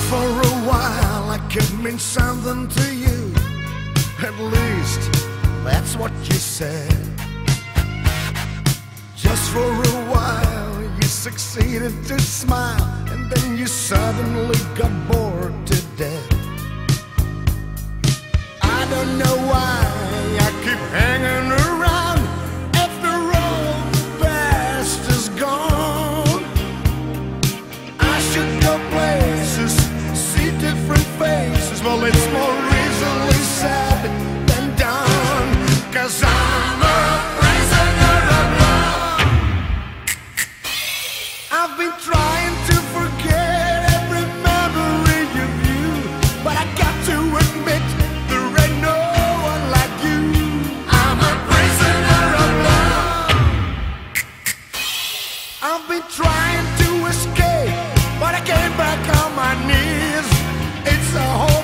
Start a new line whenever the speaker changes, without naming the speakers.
for a while I could mean something to you. At least that's what you said. Just for a while you succeeded to smile, and then you suddenly got bored to death. I don't know why I keep hanging around after all the past is gone. I should go places, see different faces. Well, it's more easily said than done, 'cause I'm a prisoner of love. I've been trying to forget every memory of you, but I got to admit there ain't no one like you. I'm a prisoner of love. I've been trying to escape, but I came back on my knees. It's a whole